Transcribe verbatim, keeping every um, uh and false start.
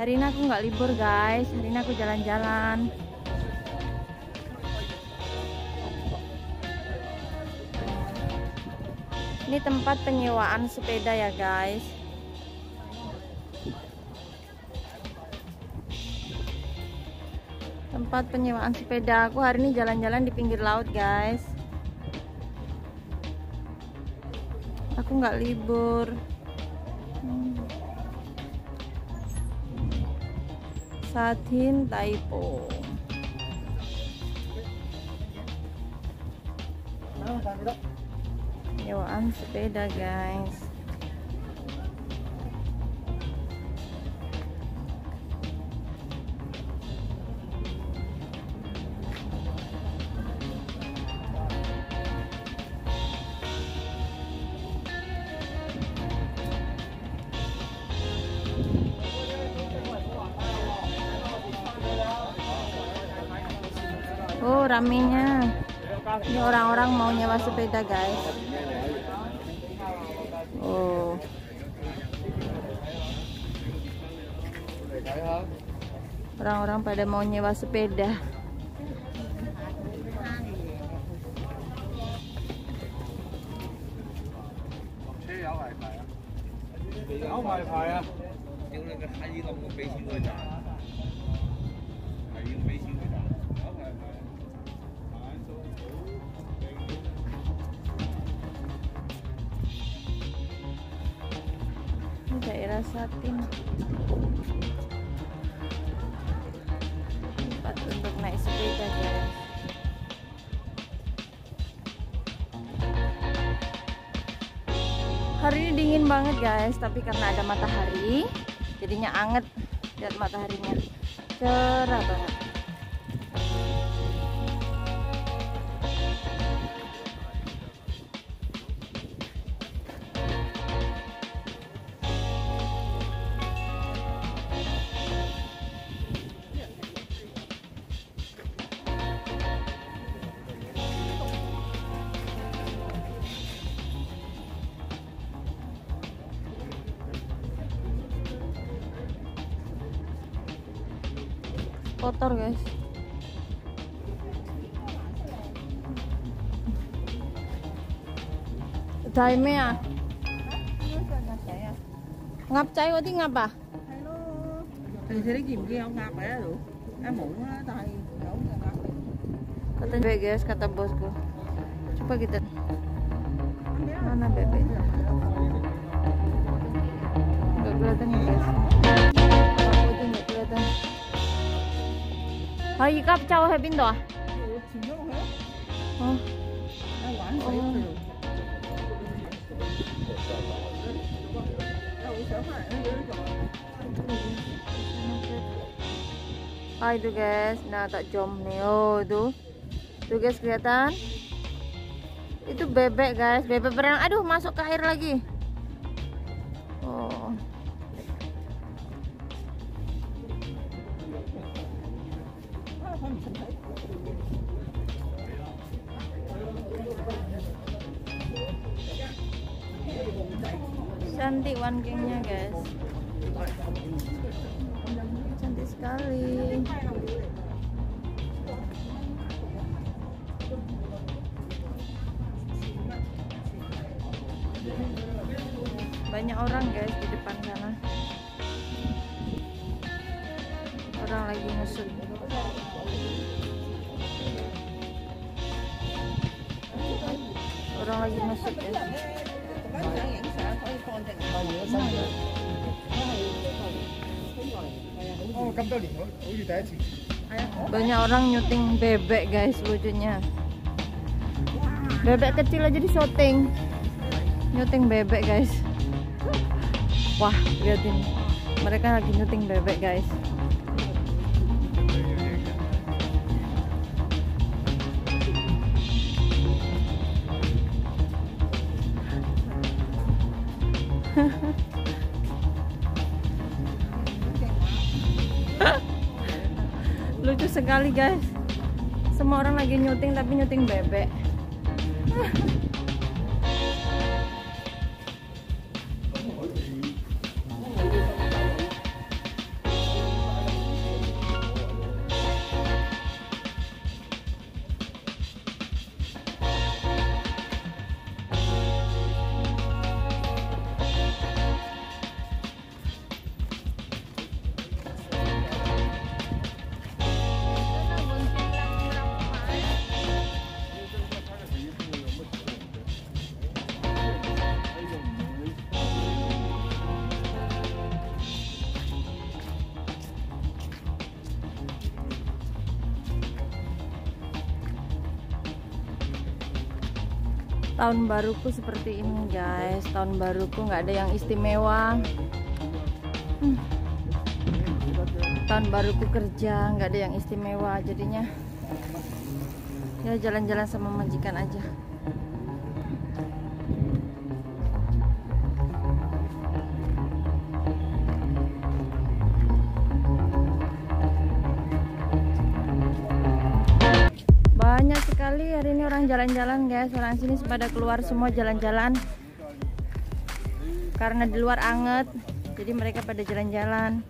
Hari ini aku nggak libur guys, hari ini aku jalan-jalan. Ini tempat penyewaan sepeda ya guys. Tempat penyewaan sepeda. Aku hari ini jalan-jalan di pinggir laut guys. Aku nggak libur. Hmm. Satin Taipo. Penyewaan sepeda guys. Oh, ramenya. Ini orang-orang mau nyewa sepeda guys. Oh. Orang-orang pada mau nyewa sepeda. Ini daerah Satin. Tempat untuk naik sepeda guys. Hari ini dingin banget guys, tapi karena ada matahari jadinya anget. Lihat mataharinya cerah banget. Kotor guys. Time à? Ngập chay có tí ngập à? Thì sẽ kìm kia không ngập vậy được. Em muộn á, tay nấu ngập. Kata bebek guys, kata bosku. Coba kita. Mana bebek? Nggak kelihatan ya guys. Aku tuh nggak kelihatan. Ở gì cấp châu hay bên đó? Oh. Ah itu guys, nah tak jom nih, oh tuh, tuh guys kelihatan, itu bebek guys, bebek berenang, aduh masuk ke air lagi, oh. Cantik wankingnya guys, cantik sekali. Banyak orang guys di depan sana, orang lagi ngusut. Orang lagi ngusut guys. Banyak orang nyuting bebek guys, lucunya. Bebek kecil aja di syuting. Nyuting bebek guys. Wah, lihatin. Mereka lagi nyuting bebek guys. Lucu sekali guys. Semua orang lagi nyuting tapi nyuting bebek. Tahun baruku seperti ini guys. Tahun baruku nggak ada yang istimewa. hmm. Tahun baruku kerja, nggak ada yang istimewa. Jadinya ya jalan-jalan sama majikan aja. Banyak sekali hari ini orang jalan-jalan guys. Orang sini pada keluar semua jalan-jalan karena di luar anget, jadi mereka pada jalan-jalan.